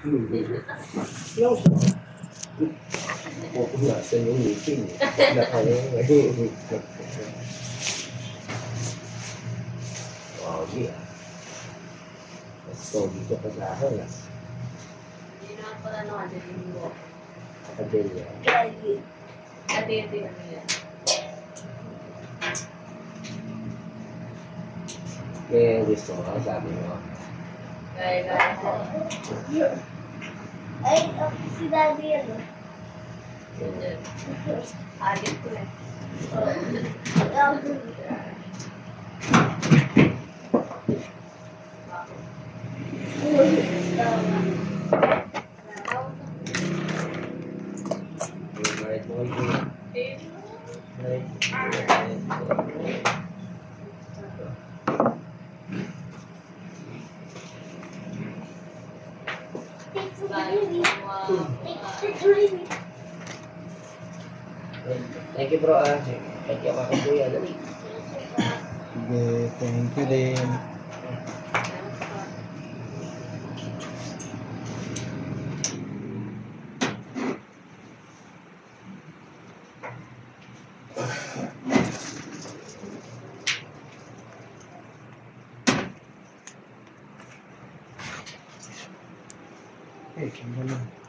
Lâu rồi. Một cũng là xem những meeting là thấy iya. So dito pa sa akin na. Hindi na pala no, ano din mo. Adelia. Adelia yan. Kaya gusto ko, sabi mo. Kaya Ay, si Daddy yan. Adik ko eh. Thank you bro thank you mga kuya dali. Sige, thank you din. Eh, kaya